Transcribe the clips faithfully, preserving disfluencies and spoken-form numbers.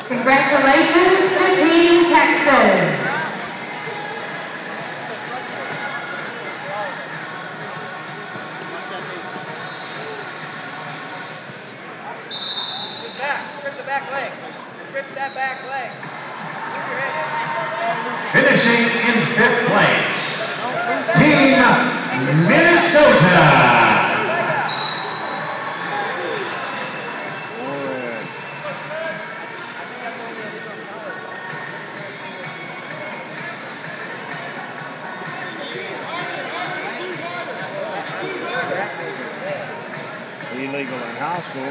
Congratulations to Team Texas. Back, trip the back leg. Trip that back leg. Finishing in fifth place, Team Minnesota. Illegal in high school.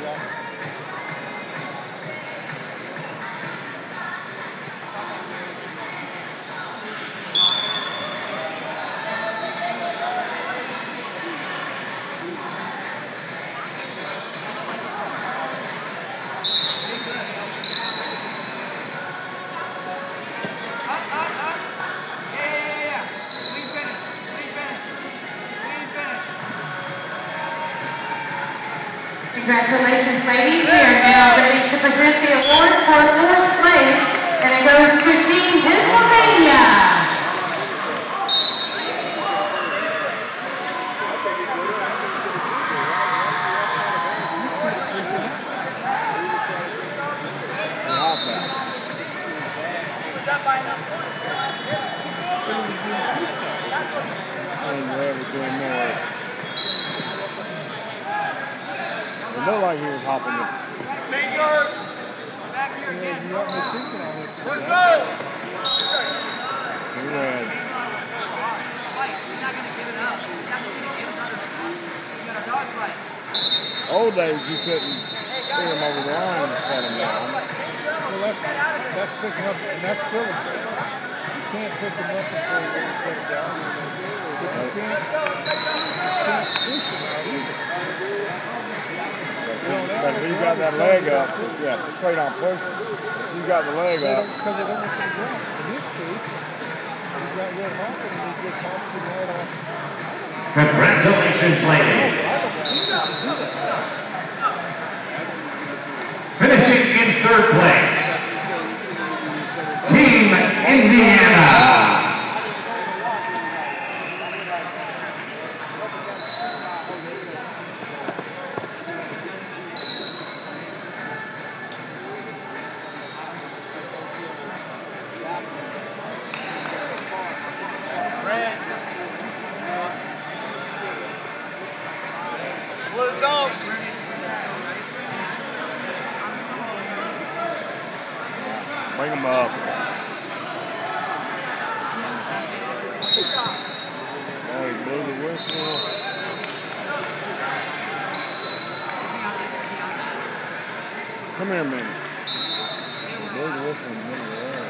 Congratulations, ladies. We are now ready to present the award for fourth place, and it goes to Team Pennsylvania. It looked like he was hopping it. Back here again. You got me thinking on this. Let's go! He ran. He's not going to give it up. He's not going to give it up. You got a dog fight. Old days, you couldn't see him over the line and set him down. Well, that's, that's picking up, and that's still the same. You can't pick him up before you want to set him down. But you can't, you can't push him out either. But if you got that leg up, it's yeah, straight on pushing. If you got the leg up. Because they don't want you to go. In this case, he's got red hopping and he just hops him right off. Congratulations, ladies. Finishing in third place, Team Indiana. Blue zone. Bring him up. Oh, he blew the whistle. Come here a minute. He blew the whistle in the middle of the air.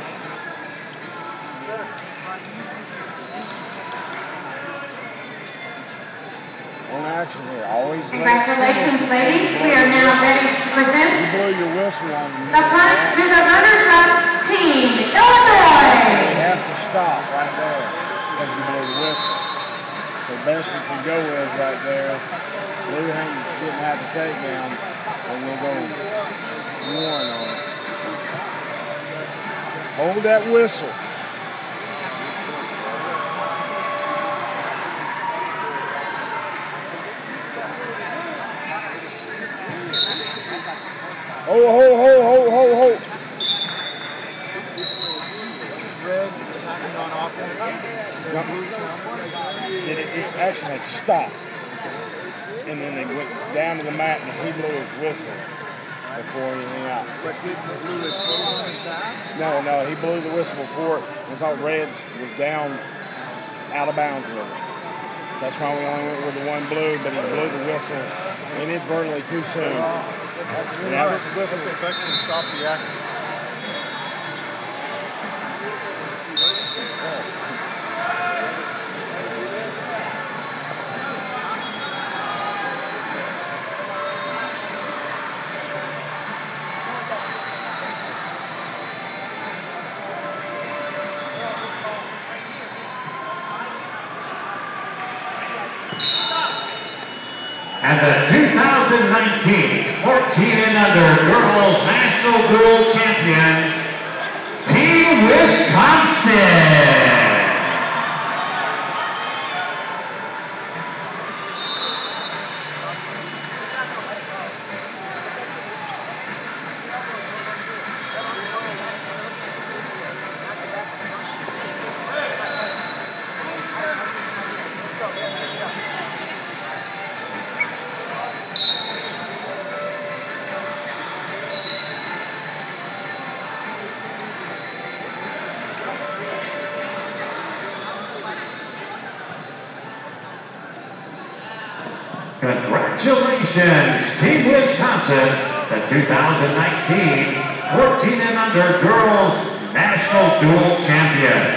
On action here, always. Congratulations, ladies. We are now ready to present You blew your whistle on the the punt to the runners-up, Team Illinois. You have to stop right there because you blew the whistle. So best we can go with right there. Blue Hand didn't have the takedown, and we'll go one on it. Hold that whistle. Ho, ho, ho, ho, ho, ho. Red attacking on offense. Yep. It, it, it actually had stopped. And then they went down to the mat and he blew his whistle before anything out. But didn't the blue explode on his back? No, no, he blew the whistle before it. I thought Red was down out of bounds with it. So that's why we only went with the one blue, but he blew the whistle inadvertently too soon. And that was swift effect and stop the action. And the two thousand nineteen fourteen and under Girls National Dual Champions, Team Wisconsin. Congratulations, Team Wisconsin, the two thousand nineteen fourteen and under Girls National Dual Champions.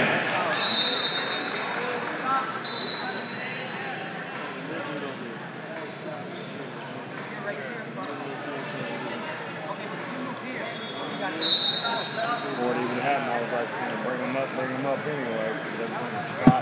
Before it even happened, I was like saying, bring them up, bring them up anyway, because everything's spot.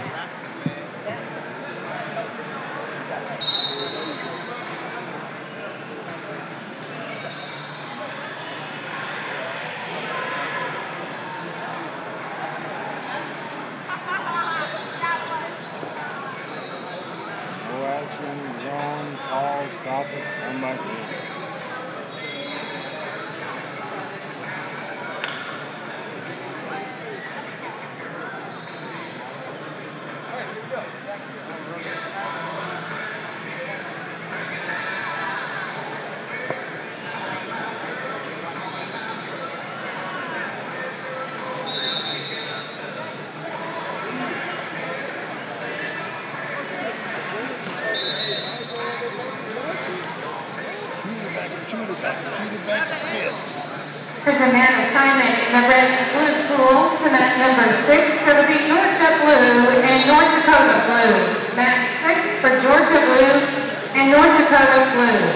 No action, wrong, call, stop it, come back in. Here's a mat assignment in the red and blue pool to mat number six. It'll be Georgia Blue and North Dakota Blue. Mat six for Georgia Blue and North Dakota Blue.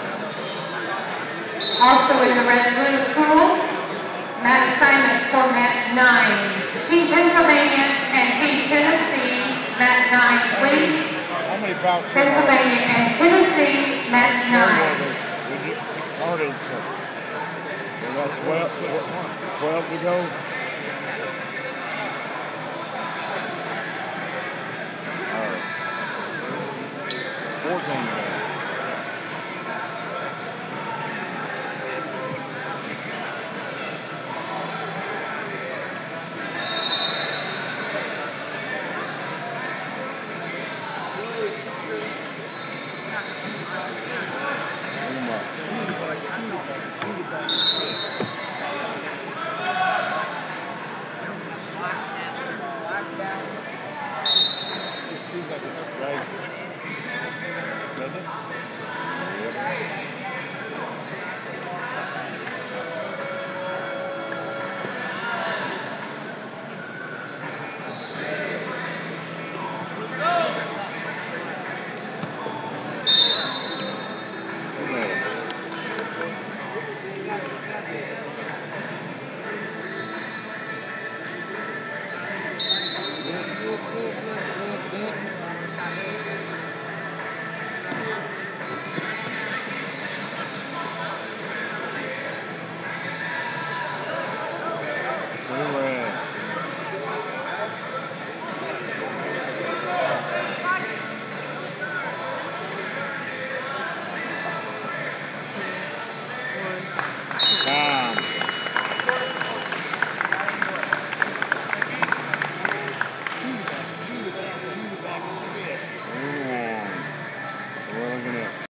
Also in the red and blue pool, mat assignment for mat nine. Team Pennsylvania and Team Tennessee, mat nine, please. How many bouts? Pennsylvania and Tennessee, mat nine. We just started, so. We got twelve, twelve to go. All right. fourteen to go.